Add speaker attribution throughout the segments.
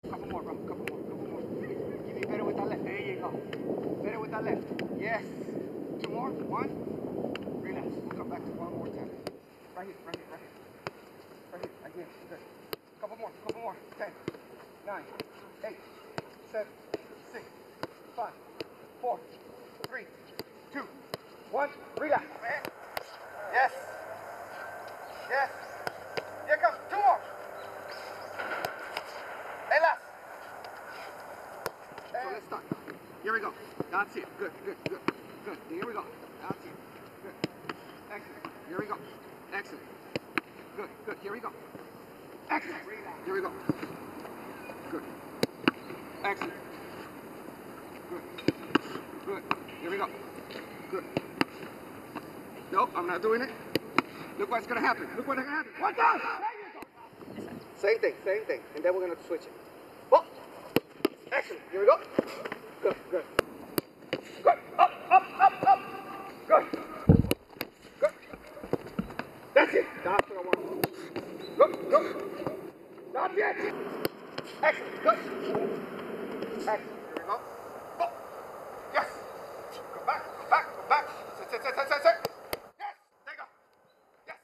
Speaker 1: Couple more, bro. Couple more. Give me better with that left. There you go. Better with that left. Yes. 2 more. 1. Relax. We'll come back to 1 more time. Right here. Again. Good. Couple more. 10, 9, 8, 7, 6, 5, 4, 3, 2, 1. Relax, man. Yes. Here comes 2 more. Hey, last. So let's start. Here we go. That's it. Good. Here we go. That's it. Good. Excellent. Here we go. Excellent. Good. Here we go. Excellent. Here we go. Good. Excellent. Good. Here we go. Good. Nope, I'm not doing it. Look what's gonna happen. What's up? Same thing. And then we're gonna switch it. Oh! Excellent. Here we go. Good. Up. Good. That's it. That's what I want. Good. Not yet. Excellent. Good. Excellent. Here we go. Go. Yes. Go back. Sit. Yes. There you go. Yes.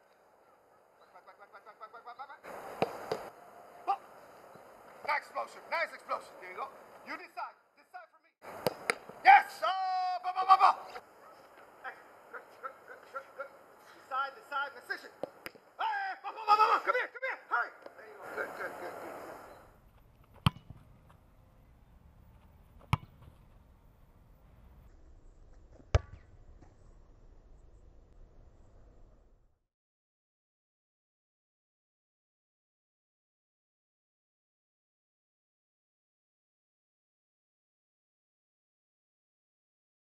Speaker 1: Back. Oh. Nice explosion. There you go. You decide. Decide for me. Yes. Oh. Excellent. Good. Decide. Decision.